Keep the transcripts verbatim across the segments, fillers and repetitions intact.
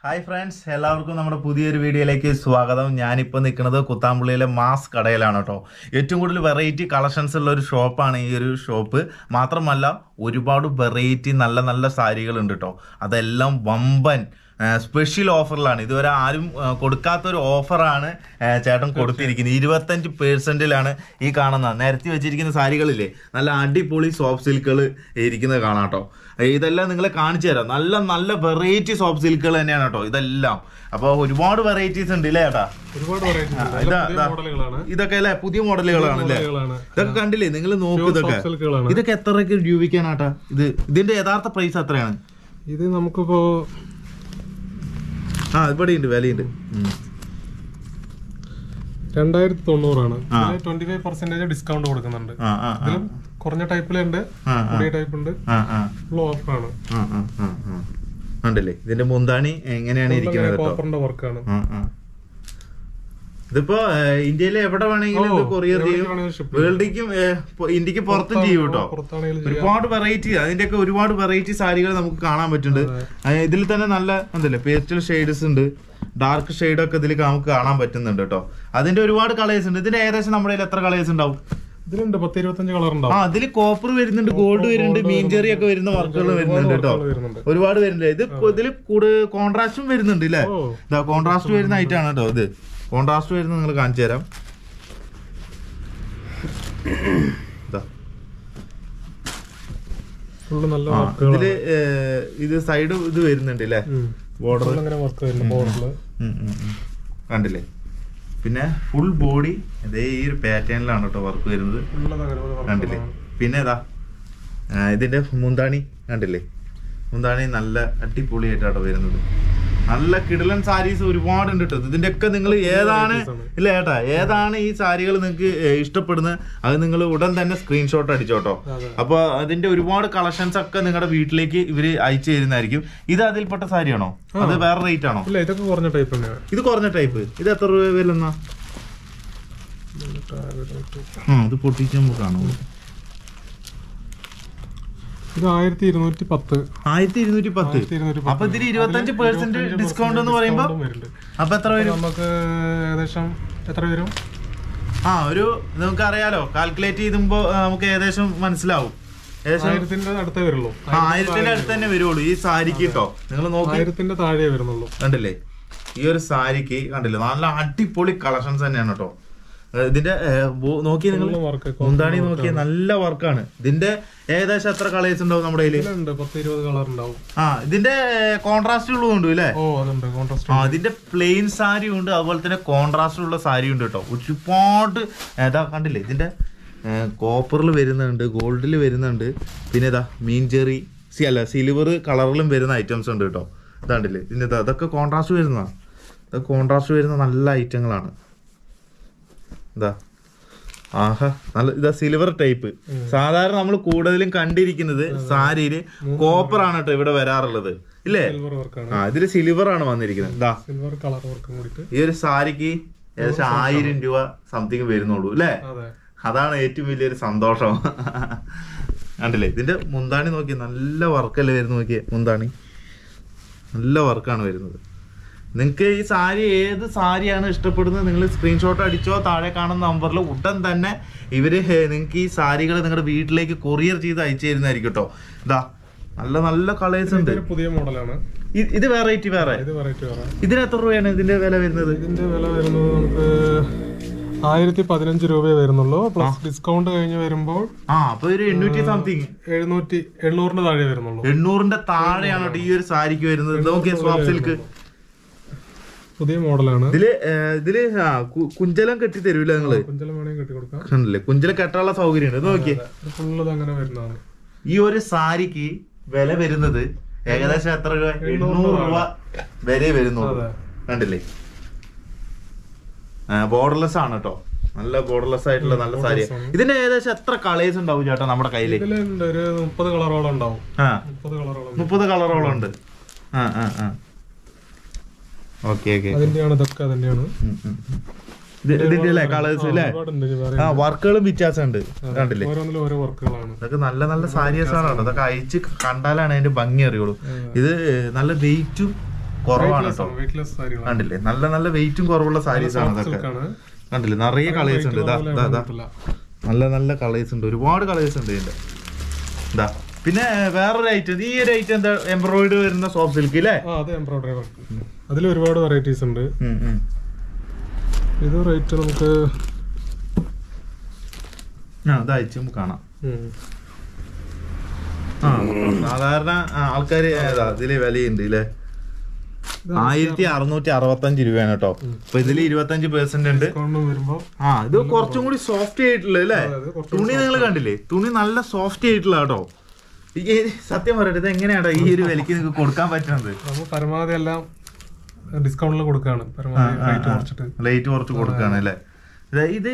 Hi friends, എല്ലാവർക്കും നമ്മുടെ പുതിയൊരു വീഡിയോയിലേക്ക് സ്വാഗതം. ഞാൻ ഇപ്പോൾ നിൽക്കുന്നത് കുത്താമ്പുള്ളിയിലെ മാസ് കടയിലാണ് കേട്ടോ. ഏറ്റവും കൂടുതൽ വെറൈറ്റി കളക്ഷൻസ് ഉള്ള ഒരു ഷോപ്പാണ് ഈ ഒരു ഷോപ്പ്. മാത്രമല്ല ഒരുപാട് വെറൈറ്റി നല്ല നല്ല സാരികളുണ്ട് കേട്ടോ. അതെല്ലാം വമ്പൻ സ്പെഷ്യൽ ഓഫറിലാണ്. ഇതുവരെ ആരും കൊടുക്കാത്തൊരു ഓഫറാണ് ചേട്ടൻ കൊടുത്തിരിക്കുന്നത്. ഇരുപത്തഞ്ച് പേഴ്സൻറ്റിലാണ് ഈ കാണുന്ന നിരത്തി വെച്ചിരിക്കുന്ന സാരികളില്ലേ, നല്ല അടിപൊളി സോഫ്റ്റ് സിൽക്കുകൾ ഇരിക്കുന്നത് കാണാം കേട്ടോ. ഇതെല്ലാം നിങ്ങളെ കാണിച്ചു തരാം. നല്ല നല്ല വെറൈറ്റി സോഫ്റ്റ് സിൽക്കുകൾ തന്നെയാണ് കേട്ടോ ഇതെല്ലാം. അപ്പോൾ ഒരുപാട് വെറൈറ്റീസ് ഉണ്ട് ഇല്ലേ ചേട്ടാ? ഇതൊക്കെ അല്ലേ പുതിയ മോഡലുകളാണ് അല്ലേ? ഇതൊക്കെ കണ്ടില്ലേ നിങ്ങൾ നോക്കൂ. ഇതൊക്കെ ഇതൊക്കെ എത്രയൊക്കെ രൂപയ്ക്കാണാട്ടാ ഇത്? ഇതിന്റെ യഥാർത്ഥ പ്രൈസ് എത്രയാണ്? ഇത് നമുക്കിപ്പോ ആ ഇവിടെയുണ്ട്, വിലയുണ്ട്. രണ്ടായിരത്തി തൊണ്ണൂറാണ്. ട്വന്റി ഫൈവ് പെർസെന്റേജ് ഡിസ്കൗണ്ട് കൊടുക്കുന്നുണ്ട്. കുറഞ്ഞ ടൈപ്പിലുണ്ട്, പുതിയ ടൈപ്പ് ഉണ്ട്. ഓഫറാണ്. ഉണ്ടല്ലേ? ഇതിന്റെ മുന്താണി എങ്ങനെയാണ് ഇരിക്കുന്നത്? കോപ്പറിന്റെ വർക്കാണ്. ഇതിപ്പോ ഇന്ത്യയിലെ എവിടെ വേണമെങ്കിലും കൊറിയർ ചെയ്യും, വേൾഡിക്കും ഇന്ത്യക്ക് പുറത്തും ചെയ്യും കേട്ടോ. ഒരുപാട് വെറൈറ്റി, അതിന്റെയൊക്കെ ഒരുപാട് വെറൈറ്റി സാരികൾ നമുക്ക് കാണാൻ പറ്റുന്നുണ്ട്. ഇതിൽ തന്നെ നല്ല എന്തല്ലേ പേസ്റ്റൽ ഷെയ്ഡ്സ് ഉണ്ട്, ഡാർക്ക് ഷെയ്ഡൊക്കെ ഇതിൽ നമുക്ക് കാണാൻ പറ്റുന്നുണ്ട് കേട്ടോ. അതിന്റെ ഒരുപാട് കളേഴ്സ് ഉണ്ട്. ഇതിന്റെ ഏകദേശം നമ്മുടെ കയ്യിൽ എത്ര കളേഴ്സ് ഉണ്ടാവും? ഇതിലുണ്ട് പത്ത് ഇരുപത്തഞ്ച് കളർ ഉണ്ടാവും. ആ അതിൽ കോപ്പർ വരുന്നുണ്ട്, ഗോൾഡ് വരുന്നുണ്ട്, മീൻചെറി ഒക്കെ വരുന്ന വർക്കുകൾ വരുന്നുണ്ട് കേട്ടോ. ഒരുപാട് വരുന്നുണ്ട്. ഇത് ഇതിൽ കൂടുതൽ കോൺട്രാസ്റ്റും വരുന്നുണ്ട് അല്ലേ? ഇതാ കോൺട്രാസ്റ്റ് വരുന്ന ഐറ്റാണ് കേട്ടോ. ഇത് കോൺട്രാസ്റ്റ് വരുന്നത് നിങ്ങൾ കാണിച്ചു തരാം. ഇതില് ഇത് സൈഡ് ഇത് വരുന്നുണ്ട് അല്ലേ, ബോർഡർ കണ്ടില്ലേ? പിന്നെ ഫുൾ ബോഡി ഇതേ ഈ ഒരു പാറ്റേണിലാണ് കേട്ടോ വർക്ക് വരുന്നത്, കണ്ടില്ലേ? പിന്നെ ഇതാ ഇതിന്റെ മുന്താണി കണ്ടില്ലേ? മുന്താണി നല്ല അടിപൊളിയായിട്ടാട്ടോ വരുന്നത്. നല്ല കിടിലൻ സാരീസ് ഒരുപാടുണ്ട് കേട്ടോ. ഇതിന്റെ ഒക്കെ നിങ്ങൾ ഏതാണ് ഇല്ല ഏട്ടാ ഏതാണ് ഈ സാരികൾ നിങ്ങൾക്ക് ഇഷ്ടപ്പെടുന്നത് അത് നിങ്ങൾ ഉടൻ തന്നെ സ്ക്രീൻഷോട്ട് അടിച്ചോട്ടോ. അപ്പൊ അതിന്റെ ഒരുപാട് കളക്ഷൻസ് ഒക്കെ നിങ്ങളുടെ വീട്ടിലേക്ക് ഇവര് അയച്ചു തരുന്നതായിരിക്കും. ഇത് അതിൽപ്പെട്ട സാരിയാണോ? അത് വേറെ റേറ്റ് ആണോ? ഇതൊക്കെ കുറഞ്ഞ ടൈപ്പ്. ഇത് കുറഞ്ഞ ടൈപ്പ്. ഇത് എത്ര രൂപ വരുന്ന? ഇത് പൊട്ടിച്ച് നമുക്ക് കാണുമോ? ഇത് ആയിരത്തി ഇരുന്നൂറ്റി പത്ത്. ആയിരത്തി ഇരുന്നൂറ്റി പത്ത്. അപ്പൊ ഇതിന് ഇരുപത്തഞ്ച് പെർസെന്റ് ഡിസ്കൗണ്ട് എന്ന് പറയുമ്പോ അപ്പൊ എത്ര വരും നമുക്ക്? ഏകദേശം എത്ര വരും? ആ ഒരു നമുക്ക് അറിയാലോ, കാൽക്കുലേറ്റ് ചെയ്യുമ്പോ നമുക്ക് ഏകദേശം മനസ്സിലാവും. ഏകദേശം ആയിരത്തിന്റെ അടുത്തേ വരുള്ളൂ. ആയിരത്തിന്റെ അടുത്ത് തന്നെ വരുള്ളൂ ഈ സാരിക്ക് കേട്ടോ. നിങ്ങൾ നോക്കി ആയിരത്തിന്റെ താഴെ വരുന്നുള്ളൂ. കണ്ടില്ലേ ഈ ഒരു സാരിക്ക്? കണ്ടില്ലേ നല്ല അടിപൊളി കളക്ഷൻസ് തന്നെയാണ് കേട്ടോ. ഇതിന്റെ നോക്കി നിങ്ങൾ മുന്താണി നോക്കിയ നല്ല വർക്കാണ്. ഇതിന്റെ ഏകദേശം എത്ര കളേഴ്സ് ഉണ്ടാവും നമ്മുടെ കയ്യില്? പത്ത് ഇരുപത് കളർ ഉണ്ടാവും. ആ ഇതിന്റെ കോൺട്രാസ്റ്റ് ഉള്ളതുണ്ട് അല്ലേ? ആ ഇതിന്റെ പ്ലെയിൻ സാരി ഉണ്ട്, അതുപോലെ തന്നെ കോൺട്രാസ്റ്റ് ഉള്ള സാരി ഉണ്ട് കേട്ടോ. ഒരുപാട് ഏതാ കണ്ടില്ലേ? ഇതിന്റെ കോപ്പറിൽ വരുന്നുണ്ട്, ഗോൾഡിൽ വരുന്നുണ്ട്, പിന്നെ ഇതാ മീൻചെറി സി അല്ല സിൽവർ കളറിലും വരുന്ന ഐറ്റംസ് ഉണ്ട് കേട്ടോ. ഇതാണ്ടില്ലേ ഇതിന്റെ അതൊക്കെ കോൺട്രാസ്റ്റ് വരുന്നതാണ്. ഇതൊക്കെ കോൺട്രാസ്റ്റ് വരുന്ന നല്ല ഐറ്റങ്ങളാണ്. ഇതാ ആഹാ നല്ല ഇതാ സിൽവർ ടൈപ്പ്. സാധാരണ നമ്മൾ കൂടുതലും കണ്ടിരിക്കുന്നത് സാരിയില് കോപ്പർ ആണ് കേട്ടോ ഇവിടെ വരാറുള്ളത് ഇല്ലേ? ആ ഇതില് സിൽവർ ആണ് വന്നിരിക്കുന്നത്. ഇതാ ഈ ഒരു സാരിക്ക് ഏകദേശം ആയിരം രൂപ സംതിങ് വരുന്നുള്ളൂ അല്ലേ? അതാണ് ഏറ്റവും വലിയൊരു സന്തോഷം. കണ്ടില്ലേ ഇതിന്റെ മുന്താണി നോക്കിയേ, നല്ല വർക്കല്ലേ വരുന്നു. നോക്കിയേ മുന്താണി നല്ല വർക്കാണ് വരുന്നത്. നിങ്ങൾക്ക് ഈ സാരി ഏത് സാരിയാണ് ഇഷ്ടപ്പെടുന്നത് നിങ്ങൾ സ്ക്രീൻഷോട്ട് അടിച്ചോ, താഴെ കാണുന്ന നമ്പറിൽ ഉടൻ തന്നെ ഇവര് നിങ്ങൾക്ക് ഈ സാരികൾ നിങ്ങളുടെ വീട്ടിലേക്ക് കൊറിയർ ചെയ്ത് അയച്ചു തരുന്നതായിരിക്കും കേട്ടോ. ഇതാ നല്ല നല്ല കളേഴ്സ് ഉണ്ട്. പുതിയ മോഡലാണ് ഇത്. വെറൈറ്റി വേറെ. ഇതിന് എത്ര രൂപയാണ് ഇതിന്റെ വില വരുന്നത്? ഇതിന്റെ വില വരുന്നത് നമുക്ക് ആയിരത്തി പതിനഞ്ച് രൂപയെ വരുന്നുള്ളൂ. പ്ലസ് ഡിസ്കൗണ്ട് കഴിഞ്ഞ് വരുമ്പോൾ ആ അപ്പൊ ഒരു എണ്ണൂറ്റി സംതിങ് എഴുന്നൂറ്റി എണ്ണൂറിന്റെ താഴെ വരുന്നുള്ളൂ. എണ്ണൂറിന്റെ താഴെയാണ് ഈ ഒരു സാരിക്ക് വരുന്നത്. നോക്കിയ സോഫ്റ്റ് സിൽക്ക് പുതിയ മോഡലാണ്. ഇതില് ഇതില് കുഞ്ചലം കെട്ടി തരൂല നിങ്ങള്? കുഞ്ചലം വേണമെങ്കിൽ കെട്ടി കൊടുക്കാം. കണ്ടില്ലേ കുഞ്ചലം കെട്ടാനുള്ള സൗകര്യം ഉണ്ട്. നോക്കിയേ അങ്ങനെ വരുന്നതാണ്. ഈ ഒരു സാരിക്ക് വില വരുന്നത് ഏകദേശം എത്ര രൂപ? എണ്ണൂറ് രൂപ വരെ വരുന്നുള്ളൂ. കണ്ടില്ലേ ബോർഡർലെസ് ആണ് കേട്ടോ. നല്ല ബോർഡർലെസ് ആയിട്ടുള്ള നല്ല സാരി. ഇതിന്റെ ഏകദേശം എത്ര കളേഴ്സ് ഉണ്ടാവും ചേട്ടാ നമ്മുടെ കയ്യില്? ഒരു മുപ്പത് കളറോളം ഉണ്ടാവും. ആ മുപ്പത് കളറോളം ഉണ്ട്. ആ ആ ആ ഓക്കെ ഓക്കെ. ഇതിന്റെ അല്ലേ കളേഴ്സ് അല്ലേ? ആ വർക്കുകളും വ്യത്യാസമുണ്ട്. കണ്ടില്ലേ ഇതൊക്കെ നല്ല നല്ല സാരീസാണ്. അതൊക്കെ അയച്ച് കണ്ടാലാണ് അതിന്റെ ഭംഗി അറിയുള്ളൂ. ഇത് നല്ല വെയിറ്റും കുറവാണ് കേട്ടോ. കണ്ടില്ലേ നല്ല നല്ല വെയിറ്റും കുറവുള്ള സാരീസ് ആണ് ഇതൊക്കെ. കണ്ടില്ലേ നിറയെ കളേഴ്സ് ഉണ്ട്. ഇതാ ഇതാ നല്ല നല്ല കളേഴ്സ് ഉണ്ട്, ഒരുപാട് കളേഴ്സ് ഉണ്ട് ഇതിന്റെ. ഇതാ പിന്നെ വേറൊരു ഐറ്റം, ഈ ഒരു ഐറ്റം എന്താ എംബ്രോയിഡറി വരുന്ന സോഫ്റ്റ് സിൽക്ക് അല്ലേ? എംബ്രോയിഡറി അതിൽ ഒരുപാട് വെറൈറ്റീസ് ഉണ്ട്. ഇത് റേറ്റ് നമുക്ക് അയച്ചും കാണാം. ആ സാധാരണ ആൾക്കാര് ഇതില് വിലയുണ്ട് ഇല്ലേ? ആയിരത്തി അറുന്നൂറ്റി അറുപത്തഞ്ച് രൂപയാണ് കേട്ടോ. അപ്പൊ ഇതില് ഇരുപത്തഞ്ച് പെർസെന്റ് ഉണ്ട്. ആ ഇത് കുറച്ചും കൂടി സോഫ്റ്റ് ആയിട്ടുള്ള അല്ലേ? തുണി നിങ്ങൾ കണ്ടില്ലേ? തുണി നല്ല സോഫ്റ്റ് ആയിട്ടുള്ള കേട്ടോ. ഈ സത്യം പറയട്ടെ, ഇത് എങ്ങനെയാണോ ഈ ഒരു വിലക്ക് നിങ്ങൾക്ക് കൊടുക്കാൻ പറ്റുന്നത്? പരമാവധി എല്ലാം ഡിസ്കൗണ്ടിൽ കൊടുക്കാണ്, റേറ്റ് കുറച്ച് കൊടുക്കാണ് അല്ലേ? ഇത്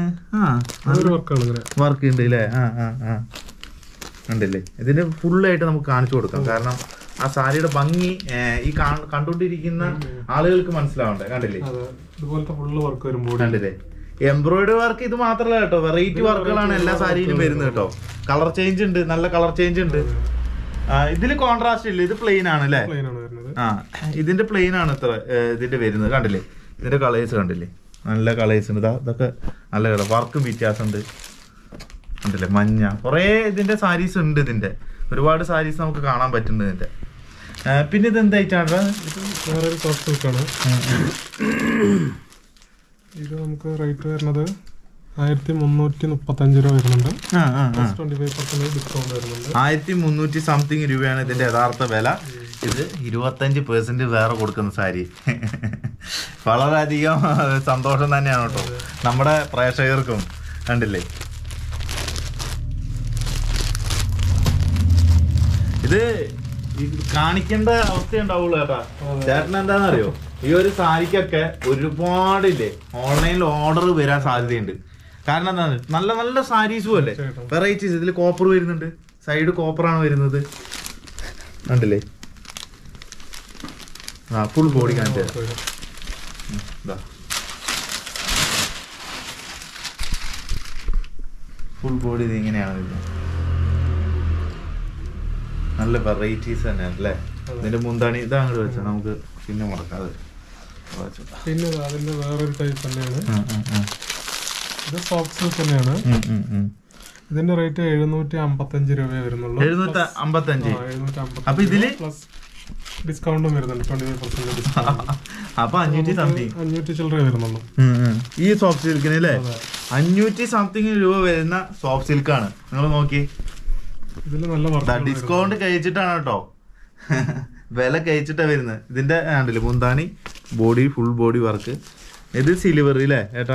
വർക്ക് ഉണ്ട് അല്ലേ? ആ ആ ആ ഉണ്ടല്ലേ? ഇതിന് ഫുള്ളായിട്ട് നമുക്ക് കാണിച്ചു കൊടുക്കാം, കാരണം ആ സാരിയുടെ ഭംഗി ഈ കണ്ടുകൊണ്ടിരിക്കുന്ന ആളുകൾക്ക് മനസ്സിലാവണ്ടേ. കണ്ടില്ലേ? ഇതുപോലത്തെ ഫുള്ള് വർക്ക് വരുമ്പോൾ കണ്ടില്ലേ? എംബ്രോയിഡറി വർക്ക് ഇത് മാത്രമല്ല കേട്ടോ, വെറൈറ്റി വർക്കുകളാണ് എല്ലാ സാരിയിലും വരുന്നത് കേട്ടോ. കളർ ചേഞ്ച് ഉണ്ട്, നല്ല കളർ ചേഞ്ച് ഉണ്ട്. ഇതില് കോൺട്രാസ്റ്റ് ഇല്ല, ഇത് പ്ലെയിൻ ആണ് അല്ലേ? ആ ഇതിന്റെ പ്ലെയിൻ ആണ് ഇത്ര ഇതിന്റെ വരുന്നത്. കണ്ടില്ലേ? ഇതിന്റെ കളേഴ്സ് കണ്ടില്ലേ? നല്ല കളേഴ്സ് ഉണ്ട്. ഇതൊക്കെ നല്ല കളർ, വർക്കും വ്യത്യാസമുണ്ട്. കണ്ടില്ലേ? മഞ്ഞ കുറേ ഇതിന്റെ സാരീസ് ഉണ്ട്. ഇതിന്റെ ഒരുപാട് സാരീസ് നമുക്ക് കാണാൻ പറ്റുന്നുണ്ട് ഇതിന്റെ. പിന്നെ ഇത് എന്തായിട്ടാണ്? വേറൊരു സോഫ്റ്റ് സിൽക്കാണ്. ഇത് നമുക്ക് റേറ്റ് വരുന്നത് ആയിരത്തി മുന്നൂറ്റി മുപ്പത്തഞ്ച് രൂപ വരുന്നുണ്ട്. ഡിസ്കൗണ്ട് വരുന്നുണ്ട്. ആയിരത്തി മുന്നൂറ്റി സംതിങ് രൂപയാണ് ഇതിന്റെ യഥാർത്ഥ വില. ഇത് ഇരുപത്തഞ്ച് പെർസെന്റ് വേറെ കൊടുക്കുന്ന സാരി. വളരെയധികം സന്തോഷം തന്നെയാണ് കേട്ടോ നമ്മുടെ പ്രേക്ഷകർക്കും. കണ്ടില്ലേ? ഇത് കാണിക്കേണ്ട അവസ്ഥയുണ്ടാവുള്ളൂ കേട്ടാ. ചേട്ടൻ എന്താണെന്നറിയോ, ഈ ഒരു സാരിക്കൊക്കെ ഒരുപാടില്ലേ ഓൺലൈനിൽ ഓർഡർ വരാൻ സാധ്യതയുണ്ട്. കാരണം എന്താണ്, നല്ല നല്ല സാരീസും അല്ലേ, വെറൈറ്റീസ്. ഇതിൽ കോപ്പർ വരുന്നുണ്ട്, സൈഡ് കോപ്പറാണ് വരുന്നത്. കണ്ടില്ലേ? ആ ഫുൾ ബോഡി കാണിച്ചു. ഫുൾ ബോഡി ഇത് ഇങ്ങനെയാണ് വരുന്നത്. നല്ല വെറൈറ്റീസ് തന്നെയാണ് അല്ലേ? ഇതിന്റെ മുന്താണി ഇതാ അങ്ങോട്ട് വെച്ചാൽ നമുക്ക് പിന്നെ മുടക്കാതെ. പിന്നെ അതിന്റെ വേറൊരു ടൈപ്പ് തന്നെയാണ്, ഇത് സോഫ്റ്റ് സിൽക്ക് തന്നെയാണ്. ഇതിന്റെ റേറ്റ് എഴുന്നൂറ്റി അമ്പത്തഞ്ച് രൂപ വരുന്നുള്ളൂ. എഴുന്നൂറ്റി അമ്പത്തഞ്ച് അപ്പൊ ഇതില് പ്ലസ് ഡിസ്കൗണ്ടും വരുന്നുണ്ട്, ട്വന്റി ഫൈവ് പെർസെന്റ് ഡിസ്കൗണ്ട്. അപ്പൊ അഞ്ഞൂറ്റി സംതിങ് അഞ്ഞൂറ്റി ചില്ലറ വരുന്നുള്ളൂ ഈ സോഫ്റ്റ് സിൽക്കിന് അല്ലേ? അഞ്ഞൂറ്റി സംതിങ് രൂപ വരുന്ന സോഫ്റ്റ് സിൽക്കാണ്. നിങ്ങൾ നോക്കി, ഇതില് നല്ല ഡിസ്കൗണ്ട് കഴിച്ചിട്ടാണ് കേട്ടോ, വില കഴിച്ചിട്ടാ വരുന്നത്. ഇതിന്റെ ആണ്ടില് മുന്താണി ബോഡി ഫുൾ ബോഡി വർക്ക്. ഇത് സിൽവർ അല്ലേ ഏട്ടാ?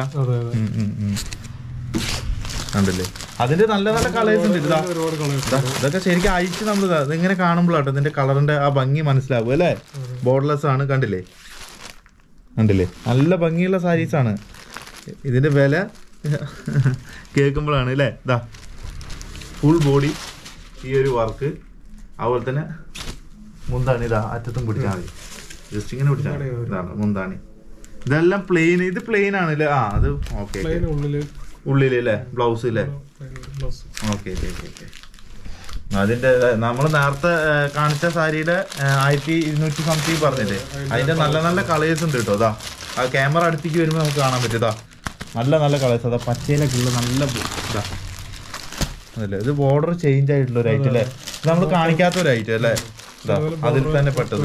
കണ്ടില്ലേ? അതിന്റെ നല്ല നല്ല കളേഴ്സ് ഉണ്ട്. ഇതാ ഇതൊക്കെ ശരിക്കും അയച്ച് നമ്മൾ ഇങ്ങനെ കാണുമ്പോഴാട്ടോ ഇതിന്റെ കളറിന്റെ ആ ഭംഗി മനസ്സിലാവും അല്ലേ? ബോർഡർലെസ് ആണ്. കണ്ടില്ലേ? കണ്ടില്ലേ? നല്ല ഭംഗിയുള്ള സാരീസ് ആണ്. ഇതിന്റെ വില കേൾക്കുമ്പോഴാണ് അല്ലേ? ഇതാ ഫുൾ ബോഡി ഈ ഒരു വർക്ക്, അതുപോലെ തന്നെ മുന്താണി ഇതാ അറ്റത്തും പിടിച്ചാൽ മതി, ജസ്റ്റ് ഇങ്ങനെ പിടിച്ചാൽ മതി. ഇതാണ് മുന്താണി. ഇതെല്ലാം പ്ലെയിൻ. ഇത് പ്ലെയിൻ ആണല്ലേ? ആ അത് ഓക്കെ. ഉള്ളില് അല്ലേ? ബ്ലൗസ് അല്ലേ? Okay okay okay. അതിന്റെ നമ്മൾ നേരത്തെ കാണിച്ച സാരിയുടെ ആയിരത്തി ഇരുന്നൂറ്റി സംതിങ് പറഞ്ഞില്ലേ? അതിന്റെ നല്ല നല്ല കളേഴ്സ് ഉണ്ട് കേട്ടോ. അതാ ആ ക്യാമറ അടുത്തേക്ക് വരുമ്പോൾ നമുക്ക് കാണാൻ പറ്റും. ഇതാ നല്ല നല്ല കളേഴ്സ്. അതാ പച്ചയിലൊക്കെ ഉള്ള നല്ല ഇതാ അതല്ലേ? ഇത് ബോർഡർ ചേഞ്ച് ആയിട്ടുള്ള ഒരു ഐറ്റം അല്ലേ? ഇത് നമ്മൾ കാണിക്കാത്ത ഒരു ഐറ്റം അല്ലേ? അതിൽ തന്നെ പെട്ടത്.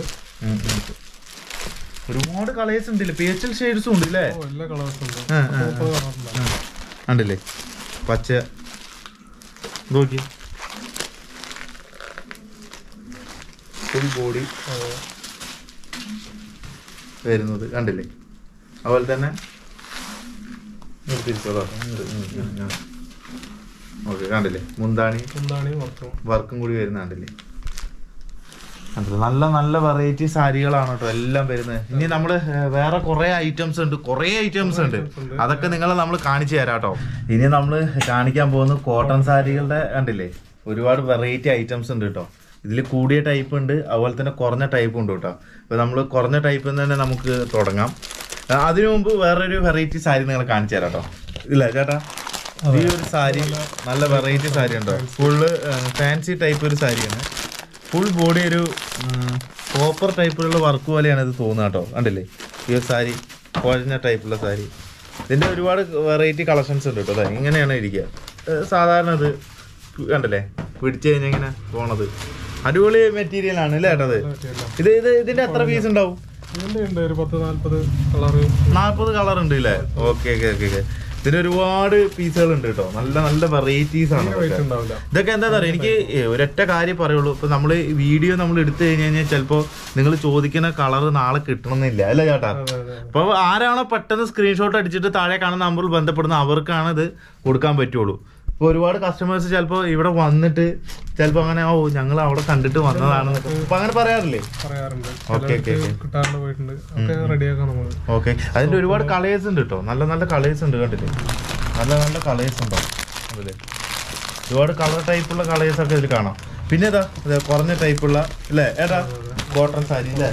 ഒരുപാട് കളേഴ്സ് ഉണ്ടല്ലേ? പേസ്റ്റൽ ഷെയ്ഡ്സും ഉണ്ട് അല്ലേ? ഉണ്ടല്ലേ? പച്ച നോക്കി ഫുൾ ബോഡി വരുന്നത് കണ്ടില്ലേ? അതുപോലെ തന്നെ ഓക്കെ കണ്ടില്ലേ? മുന്താണി വർക്കും കൂടി വരുന്ന കണ്ടില്ലേ? നല്ല നല്ല വെറൈറ്റി സാരികളാണ് കേട്ടോ എല്ലാം വരുന്നത്. ഇനി നമ്മള് വേറെ കുറെ ഐറ്റംസ് ഉണ്ട്, കുറെ ഐറ്റംസ് ഉണ്ട്. അതൊക്കെ നിങ്ങളെ നമ്മൾ കാണിച്ചു തരാം കേട്ടോ. ഇനി നമ്മള് കാണിക്കാൻ പോകുന്നത് കോട്ടൺ സാരികളുടെ കണ്ടില്ലേ? ഒരുപാട് വെറൈറ്റി ഐറ്റംസ് ഉണ്ട് കേട്ടോ. ഇതിൽ കൂടിയ ടൈപ്പ് ഉണ്ട്, അതുപോലെ തന്നെ കുറഞ്ഞ ടൈപ്പ് ഉണ്ട് കേട്ടോ. അപ്പൊ നമ്മൾ കുറഞ്ഞ ടൈപ്പിൽ നിന്ന് തന്നെ നമുക്ക് തുടങ്ങാം. അതിനു മുമ്പ് വേറൊരു വെറൈറ്റി സാരി നിങ്ങളെ കാണിച്ചു തരാം കേട്ടോ. ഇല്ല ചേട്ടാ, ഈ ഒരു സാരി നല്ല വെറൈറ്റി സാരി ഉണ്ടോ? ഫുള്ള് ഫാൻസി ടൈപ്പ് ഒരു സാരിയാണ്. ഫുൾ ബോഡി ഒരു കോപ്പർ ടൈപ്പിലുള്ള വർക്ക് പോലെയാണ് ഇത് തോന്നുക കേട്ടോ. കണ്ടില്ലേ ഈ ഒരു സാരി കുഴഞ്ഞ ടൈപ്പുള്ള സാരി. ഇതിൻ്റെ ഒരുപാട് വെറൈറ്റി കളക്ഷൻസ് ഉണ്ട് കേട്ടോ. അതെ ഇങ്ങനെയാണ് ഇരിക്കുക. സാധാരണ ഇത് കണ്ടല്ലേ പിടിച്ചു കഴിഞ്ഞാൽ ഇങ്ങനെ പോണത് അടിപൊളി മെറ്റീരിയൽ ആണ് അല്ലേ ഏട്ടത്. ഇത് ഇത് ഇതിന്റെ എത്ര പീസ് ഉണ്ടാവും? നാൽപ്പത് കളർ ഉണ്ട് അല്ലേ? Okay okay okay okay. ഇതിന് ഒരുപാട് പീസുകൾ ഉണ്ട് കേട്ടോ. നല്ല നല്ല വെറൈറ്റീസ് ആണ് ഇതൊക്കെ. എന്താ പറയുക, എനിക്ക് ഒരൊറ്റ കാര്യം പറയുള്ളൂ. ഇപ്പൊ നമ്മള് വീഡിയോ നമ്മൾ എടുത്തു കഴിഞ്ഞ് കഴിഞ്ഞാൽ ചിലപ്പോ നിങ്ങൾ ചോദിക്കുന്ന കളർ നാളെ കിട്ടണമെന്നില്ല അല്ലേ ചേട്ടാ. അപ്പൊ ആരാണോ പെട്ടെന്ന് സ്ക്രീൻഷോട്ട് അടിച്ചിട്ട് താഴെ കാണുന്ന നമ്പറിൽ ബന്ധപ്പെടുന്ന അവർക്കാണ് ഇത് കൊടുക്കാൻ പറ്റുള്ളൂ. ഇപ്പൊ ഒരുപാട് കസ്റ്റമേഴ്സ് ചിലപ്പോ ഇവിടെ വന്നിട്ട് ചിലപ്പോ അങ്ങനെ ഓ ഞങ്ങൾ അവിടെ കണ്ടിട്ട് വന്നതാണ് അപ്പൊ അങ്ങനെ പറയാറില്ലേ? Okay okay okay. അതിന്റെ ഒരുപാട് കളേഴ്സ് ഉണ്ട് കേട്ടോ. നല്ല നല്ല കളേഴ്സ് ഉണ്ട് കണ്ടില്ലേ. നല്ല നല്ല കളേഴ്സ് ഉണ്ടോ അതില്. ഒരുപാട് കളർ ടൈപ്പുള്ള കളേഴ്സ് ഒക്കെ ഇതിൽ കാണാം. പിന്നെ ഏതാ കുറഞ്ഞ ടൈപ്പുള്ള അല്ലേ ഏട്ടാ കോട്ടൺ സാരി അല്ലേ.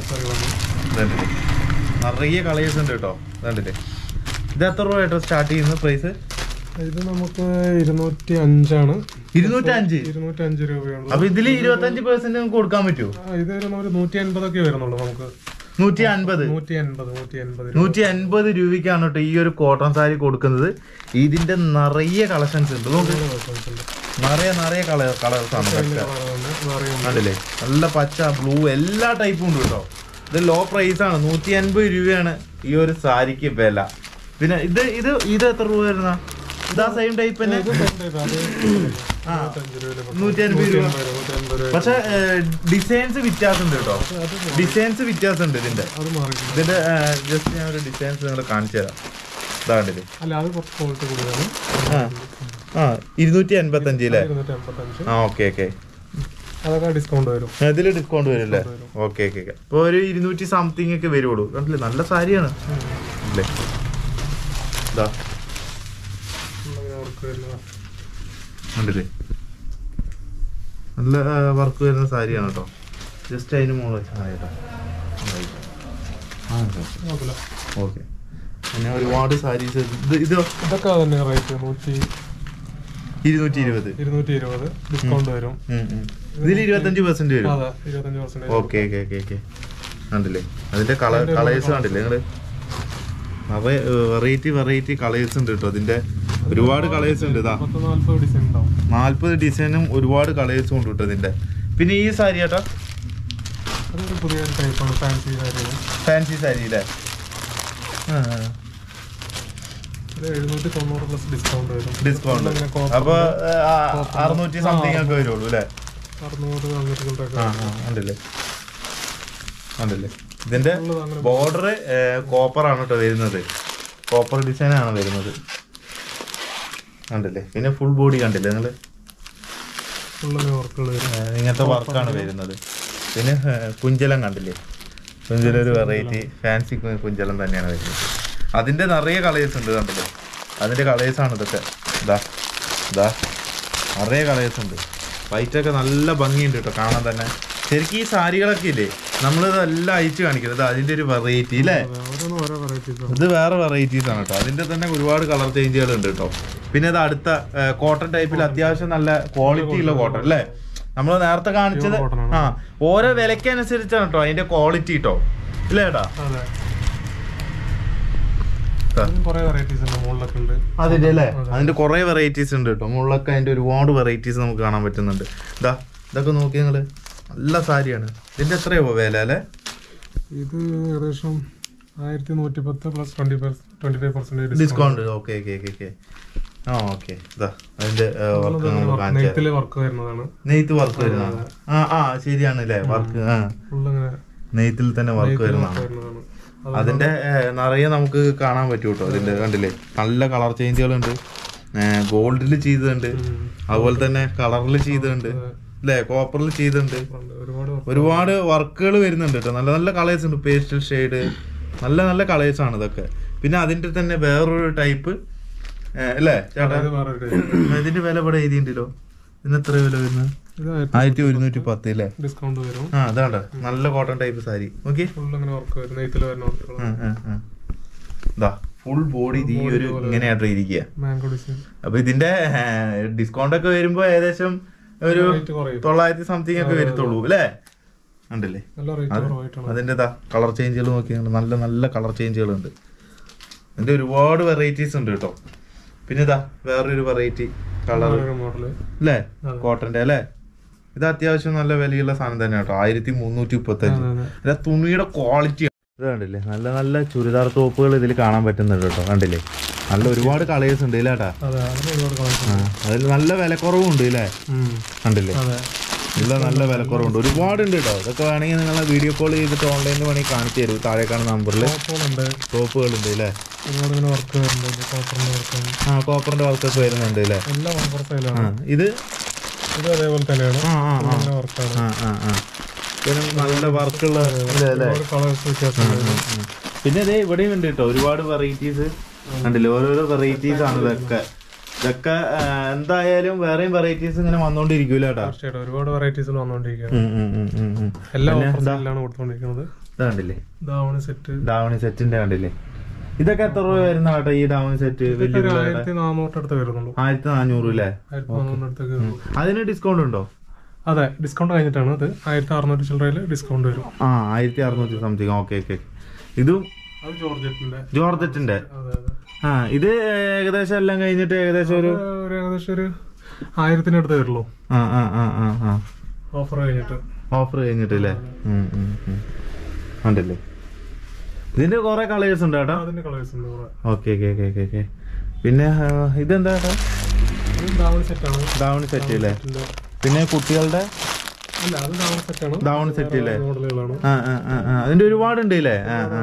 നിറയെ കളേഴ്സ് ഉണ്ട് കേട്ടോ. കണ്ടില്ലേ. ഇത് എത്ര രൂപ ഏട്ടാ സ്റ്റാർട്ട് ചെയ്യുന്ന പ്രൈസ്? ഇത് നമുക്ക് ഇരുന്നൂറ്റി അഞ്ചാണ്. ഇരുന്നൂറ്റി അഞ്ച് ഇരുന്നൂറ്റി അഞ്ച് രൂപയാണ്. അപ്പൊ ഇതില് ഇരുപത്തി അഞ്ച് പെർസെന്റ് നമുക്ക് കൊടുക്കാൻ പറ്റുമോ? ഇത് ഒരു നൂറ്റി അൻപതൊക്കെ വരുന്നുള്ളൂ നമുക്ക്. നൂറ്റി അൻപത് നൂറ്റി അൻപത് നൂറ്റി അൻപത് നൂറ്റി അൻപത് രൂപയ്ക്കാണ് കേട്ടോ ഈ ഒരു കോട്ടൺ സാരി കൊടുക്കുന്നത്. ഇതിന്റെ നിറയെ കളക്ഷൻസ് ഉണ്ട്. നിറയെ നിറയെ കളർ കളേഴ്സ് ആണ്. കണ്ടില്ലേ നല്ല പച്ച ബ്ലൂ എല്ലാ ടൈപ്പും ഉണ്ട് കേട്ടോ. ഇത് ലോ പ്രൈസ് ആണ്. നൂറ്റി അൻപത് രൂപയാണ് ഈ ഒരു സാരിക്ക് വില. പിന്നെ ഇത് ഇത് ഇത് എത്ര രൂപ വരുന്ന? ഇതാ സെയിം ടൈപ്പ് തന്നെ നൂറ്റി അൻപത് രൂപ. പക്ഷെ ഡിസൈൻസ് വ്യത്യാസം ഉണ്ട് കേട്ടോ. ഡിസൈൻസ് വ്യത്യാസം ഉണ്ട് ഇതിന്റെ. ഇതിന്റെ ജസ്റ്റ് ഞാൻ ഒരു ഡിസൈൻസ് നിങ്ങളെ കാണിച്ചു തരാം. ഇതാണ്ടില്ലേ. ആ ഇരുന്നൂറ്റി അൻപത്തി അഞ്ച് അല്ലേ? ആ ഓക്കെ ഓക്കെ. ഡിസ്കൗണ്ട് വരും. ഇതില് ഡിസ്കൗണ്ട് വരും അല്ലേ? Okay okay okay. അപ്പൊ ഒരു ഇരുന്നൂറ്റി സംതിങ് ഒക്കെ വരുള്ളൂ. കണ്ടില്ലേ നല്ല സാരിയാണ് അല്ലേ. കണ്ടില്ലേ നല്ല വർക്ക് വരുന്ന സാരിയാണ് കേട്ടോ. ജസ്റ്റ് അതിന് മുകളിൽ വെച്ചാൽ ഓക്കെ. പിന്നെ ഒരുപാട് സാരീസ് ഇത് ഇതൊക്കെ തന്നെ റേറ്റ് നൂറ്റി ഇരുന്നൂറ്റി ഇരുപത് ഇരുന്നൂറ്റി ഇരുപത് ഡിസ്കൗണ്ട് വരും. ഇതിൽ ഇരുപത്തഞ്ച് പെർസെന്റ് വരും. ഇരുപത്തഞ്ച് percent. Okay okay okay okay. കണ്ടില്ലേ അതിന്റെ കളർ കളേഴ്സ് കണ്ടില്ലേ നിങ്ങള്. അവ വെറൈറ്റി വെറൈറ്റി കളേഴ്സ് ഉണ്ട് കേട്ടോ. അതിന്റെ ഒരുപാട് കളേഴ്സ് ഉണ്ട്. ഇതാ നാല്പത് ഡിസൈനും ഒരുപാട് കളേഴ്സും ഉണ്ട് കേട്ടോ ഇതിന്റെ. പിന്നെ ഈ സാരി ചേട്ടാ ഫാൻസി സാരി അല്ലേ? ഡിസ്കൗണ്ട് അപ്പൊ അറുന്നൂറ്റി സംതിങ് ഒക്കെ വരുള്ളൂ അല്ലേ? ഉണ്ടല്ലേ ഉണ്ടല്ലേ. ഇതിന്റെ ബോർഡർ കോപ്പർ ആണ് കേട്ടോ വരുന്നത്. കോപ്പർ ഡിസൈൻ ആണ് വരുന്നത് കണ്ടില്ലേ. പിന്നെ ഫുൾ ബോഡി കണ്ടില്ലേ നിങ്ങള്. ഇങ്ങനത്തെ വർക്കാണ് വരുന്നത്. പിന്നെ കുഞ്ചലം കണ്ടില്ലേ. കുഞ്ചലം ഒരു വെറൈറ്റി ഫാൻസി കുഞ്ചലം തന്നെയാണ് വരുന്നത്. അതിന്റെ നിറയെ കളേഴ്സ് ഉണ്ട് കണ്ടില്ലേ. അതിന്റെ കളേഴ്സ് ആണ് ഇതൊക്കെ. ഇതാ ഇതാ നിറയെ കളേഴ്സ് ഉണ്ട്. വൈറ്റൊക്കെ നല്ല ഭംഗിയുണ്ട് കേട്ടോ കാണാൻ തന്നെ. ശരിക്കും ഈ സാരികളൊക്കെ ഇല്ലേ നമ്മളിത് എല്ലാം അയച്ചു കാണിക്കുന്നത് അതിന്റെ ഒരു വെറൈറ്റി അല്ലേ. ഇത് വേറെ വെറൈറ്റീസ് ആണ് കേട്ടോ. അതിന്റെ തന്നെ ഒരുപാട് കളർ ചേഞ്ചുകൾ ഉണ്ട് കേട്ടോ. പിന്നെ അത് അടുത്ത കോട്ടൺ ടൈപ്പിൽ അത്യാവശ്യം നല്ല ക്വാളിറ്റി ഉള്ള കോട്ടൺ അല്ലേ. നമ്മൾ നേരത്തെ കാണിച്ചത് ആ ഓരോ വിലക്കനുസരിച്ചാണ് കേട്ടോ അതിന്റെ ക്വാളിറ്റി കേട്ടോ ഇല്ലേ ഏട്ടാ. അതിന്റെ അല്ലേ അതിന്റെ കുറെ വെറൈറ്റീസ് ഉണ്ട് കേട്ടോ. മുകളിലൊക്കെ അതിന്റെ ഒരുപാട് വെറൈറ്റീസ് നമുക്ക് കാണാൻ പറ്റുന്നുണ്ട്. ഇതാ ഇതൊക്കെ നോക്കി നിങ്ങള് നല്ല സാരിയാണ്. ഇതിന്റെ എത്രയോ വില അല്ലേ? ഇത് ഏകദേശം ആയിരത്തി നൂറ്റി പത്ത് plus twenty twenty five percent discount. Okay okay okay okay. ആ ഓക്കെ. ഇതാ അതിന്റെ വർക്ക് വരുന്നതാണ്. നെയ്ത്ത് വർക്ക് വരുന്നതാണ്. ആ ആ ശരിയാണ് അല്ലേ വർക്ക്. ആ നെയ്ത്തിൽ തന്നെ വർക്ക് വരുന്നതാണ്. അതിന്റെ നിറയെ നമുക്ക് കാണാൻ പറ്റും കേട്ടോ. അതിന്റെ കണ്ടില്ലേ നല്ല കളർ ചേഞ്ചുകളുണ്ട്. ഗോൾഡിൽ ചെയ്തിട്ടുണ്ട്, അതുപോലെ തന്നെ കളറിൽ ചെയ്തിട്ടുണ്ട് അല്ലേ, കോപ്പറിൽ ചെയ്തിട്ടുണ്ട്. ഒരുപാട് വർക്കുകൾ വരുന്നുണ്ട് കേട്ടോ. നല്ല നല്ല കളേഴ്സ് ഉണ്ട്. പേസ്റ്റൽ ഷെയ്ഡ് നല്ല നല്ല കളേഴ്സ് ആണ് ഇതൊക്കെ. പിന്നെ അതിന്റെ തന്നെ വേറൊരു ടൈപ്പ് അല്ലേ ചേട്ടാ. ഇതിന്റെ വില ഇവിടെ എഴുതിയിട്ടുണ്ടല്ലോ. ഇതിന് എത്ര വില വരുന്നത്? ആയിരത്തി ഒരുന്നൂറ്റി പത്ത് അല്ലേ? ഡിസ്കൗണ്ട് വരും. ആ അതാണ്ട നല്ല cotton type sari. Okay full body ഈ ഒരു ഇങ്ങനെയാട്ടോ ഇരിക്കുക. അപ്പൊ ഇതിന്റെ ഡിസ്കൗണ്ട് ഒക്കെ വരുമ്പോ ഏകദേശം ഒരു തൊള്ളായിരത്തി സംതിങ് ഒക്കെ വരത്തുള്ളൂ അല്ലേ. ഉണ്ടല്ലേ നല്ല റേറ്റ് കുറവായിട്ടാണ്. അതിൻ്റെ കളർ ചേഞ്ചുകൾ നോക്കിയാണ് നല്ല നല്ല കളർ ചേഞ്ചുകളുണ്ട്. ഇതിൻ്റെ ഒരുപാട് വെറൈറ്റീസ് ഉണ്ട് കേട്ടോ. പിന്നെ ഇതാ വേറൊരു വെറൈറ്റി കളർ മോഡല് അല്ലേ, കോട്ടന്റെ അല്ലേ. ഇത് അത്യാവശ്യം നല്ല വിലയുള്ള സാധനം തന്നെ കേട്ടോ. ആയിരത്തി മുന്നൂറ്റി മുപ്പത്തഞ്ച്. അല്ല തുണിയുടെ ക്വാളിറ്റി ഇത് കണ്ടില്ലേ, നല്ല നല്ല ചുരിദാർ ടോപ്പുകൾ ഇതിൽ കാണാൻ പറ്റുന്നുണ്ട് കേട്ടോ. കണ്ടില്ലേ, നല്ല ഒരുപാട് കളേഴ്സ് ഉണ്ട് ഇല്ലേട്ടാ. അതിൽ നല്ല വിലക്കുറവും ഉണ്ട് ഇല്ലേ, കണ്ടില്ലേ. നല്ല നല്ല വിലക്കുറവുണ്ട്, ഒരുപാടുണ്ട് കേട്ടോ. ഇതൊക്കെ വേണമെങ്കിൽ നിങ്ങളെ വീഡിയോ കോൾ ചെയ്തിട്ട് ഓൺലൈനിൽ വേണമെങ്കിൽ കാണിച്ചു തരും. താഴെ കാണുന്ന നമ്പറിൽ ടോപ്പുകളുണ്ട് ഇല്ലേ. ആ കോപ്പറിന്റെ വർക്കൊക്കെ വരുന്നുണ്ട് അല്ലേ. ഇത് ഇത് അതേപോലെ തന്നെയാണ്. നല്ല വർക്കുള്ള പിന്നെ ഇതേ ഇവിടെയും ഉണ്ട് കേട്ടോ ഒരുപാട് വെറൈറ്റീസ് കണ്ടില്ലേ. ഓരോരോ വെറൈറ്റീസ് ആണ് ഇതൊക്കെ. ഇതൊക്കെ എന്തായാലും വേറെയും വെറൈറ്റീസ് ഇങ്ങനെ വന്നോണ്ടിരിക്കൂല കേട്ടോ. ഒരുപാട് വെറൈറ്റീസ് വന്നോണ്ടിരിക്കുകയാണ്. കണ്ടില്ലേ ധാവണി സെറ്റ്, ധാവണി സെറ്റിന്റെ കണ്ടില്ലേ. ഇതൊക്കെ എത്ര രൂപ വരുന്ന കേട്ടോ ഈ ധാവണി സെറ്റ്? ആയിരത്തി നാനൂറ് അടുത്ത് വരുന്നുള്ളൂ. ആയിരത്തി നാനൂറ് അല്ലേ. അതിന് ഡിസ്കൗണ്ട് ഉണ്ടോ? അതെ, ഡിസ്കൗണ്ട് കഴിഞ്ഞിട്ടാണ്. അത് ആയിരത്തി അറുന്നൂറ്റി ചില്ലറയിൽ ഡിസ്കൗണ്ട് വരും. ആ ആയിരത്തി അറുന്നൂറ്റി സംതിങ്. Okay okay. ഇതും ജോർജറ്റിന്റെ ജോർജറ്റിന്റെ ആ ഇത് ഏകദേശം എല്ലാം കഴിഞ്ഞിട്ട് ഏകദേശം ഒരു ഏകദേശം ഒരു ആയിരത്തിനടുത്ത് വരുള്ളൂ. ആ ആ ആ ആ ഓഫർ കഴിഞ്ഞിട്ട് ഓഫർ കഴിഞ്ഞിട്ടല്ലേ. ഉണ്ടല്ലേ. ഇതിന്റെ കുറെ കളേഴ്സ് ഉണ്ട് കേട്ടോ. അതിന്റെ കളേഴ്സ് ഉണ്ട്. Okay okay okay okay okay. പിന്നെ ഇതെന്താ കേട്ടോ? ധാവണി സെറ്റാണ്. ധാവണി സെറ്റ് അല്ലേ. പിന്നെ കുട്ടികളുടെ ധാവണി സെറ്റ് അല്ലേ. അതിന്റെ ഒരുപാടുണ്ട് അല്ലേ.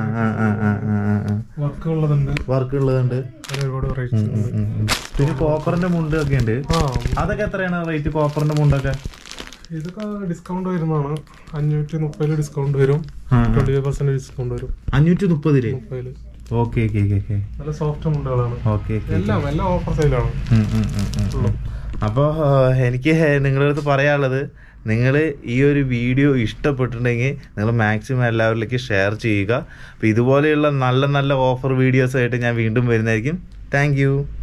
വർക്ക് ഉള്ളതുണ്ട്. പിന്നെ കോപ്പറിന്റെ മുണ്ട് ഒക്കെ ഉണ്ട്. അതൊക്കെ എത്രയാണ് റേറ്റ് കോപ്പറിന്റെ മുണ്ടൊക്കെ? ഇതൊക്കെ ഡിസ്കൗണ്ട് വരുന്നതാണ്. അഞ്ഞൂറ്റി മുപ്പതില് ഡിസ്കൗണ്ട് വരും. ട്വന്റി ഫൈവ് പെർസെന്റ് ഡിസ്കൗണ്ട് വരും. അഞ്ഞൂറ്റി മുപ്പതില്. മുപ്പതില്. Okay okay okay. നല്ല സോഫ്റ്റ് മുണ്ടുകളാണ്. ഓക്കെ എല്ലാം എല്ലാം ഓഫർ സെയിലാണ്. അപ്പോൾ എനിക്ക് നിങ്ങളുടെ അടുത്ത് പറയാനുള്ളത്, നിങ്ങൾ ഈ ഒരു വീഡിയോ ഇഷ്ടപ്പെട്ടിട്ടുണ്ടെങ്കിൽ നിങ്ങൾ മാക്സിമം എല്ലാവരിലേക്ക് ഷെയർ ചെയ്യുക. അപ്പോൾ ഇതുപോലെയുള്ള നല്ല നല്ല ഓഫർ വീഡിയോസ് ആയിട്ട് ഞാൻ വീണ്ടും വരുന്നതായിരിക്കും. താങ്ക്